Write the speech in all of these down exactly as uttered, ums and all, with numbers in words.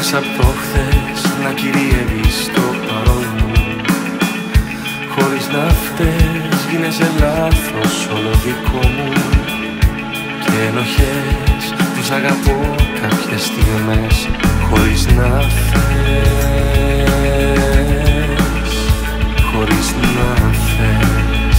μέσα απ' το χθες να κυριεύεις το παρόν μου. Χωρίς να φταίς γίνεσαι λάθος όλο δικό μου. Και ενοχές τους αγαπώ κάποιες στιγμές χωρίς να θες, χωρίς να θες.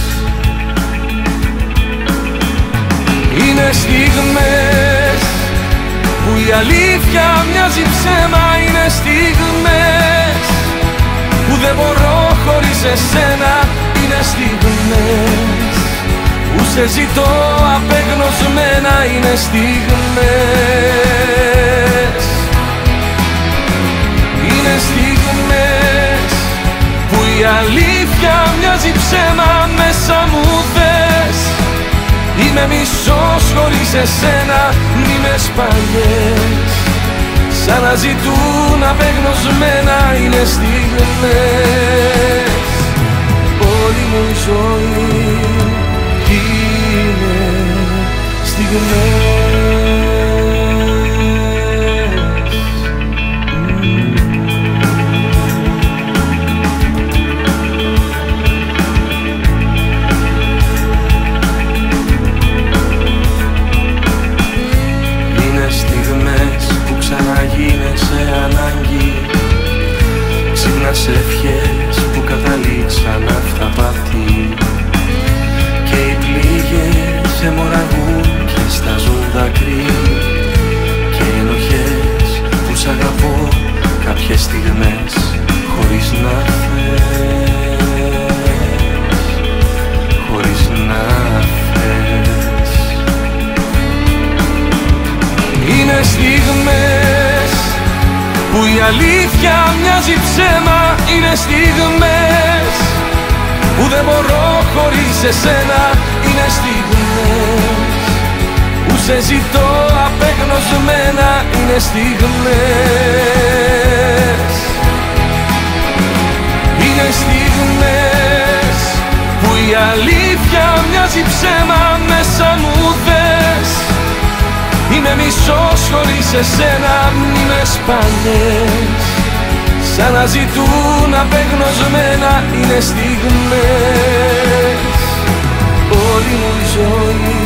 Είναι στιγμές που η αλήθεια μοιάζει ψέμα. Είναι στιγμές που δεν μπορώ χωρίς εσένα. Είναι στιγμές που σε ζητώ απεγνωσμένα. Είναι στιγμές, είναι στιγμές που η αλήθεια μοιάζει ψέμα. Μέσα μου θες, είμαι μισός χωρίς εσένα. Μη με σπαγιές, σαν να ζητούν απεγνωσμένα. Είναι στιγμές, όλη μου η ζωή είναι στιγμές. Είναι στιγμές που ξαναγίνεσαι ανάγκη. Ξύπνας ευχές που καταλήξαν αυταπάτη. Και οι πληγές αιμορραγούν και στάζουν δάκρυ. Και ενοχές που σ' αγαπώ κάποιες στιγμές χωρίς να θες, χωρίς να θες. Είναι στιγμές που η αλήθεια μοιάζει ψέμα. Είναι στιγμές που δεν μπορώ χωρίς εσένα. Είναι στιγμές που σε ζητώ απεγνωσμένα. Είναι στιγμές, είναι στιγμές που η αλήθεια μοιάζει ψέμα. Μέσα μου θες, είμαι μισός χωρίς εσένα. Μη με σπανιές, σαν να ζητούν απεγνωσμένα. Είναι στιγμές, όλη μου η ζωή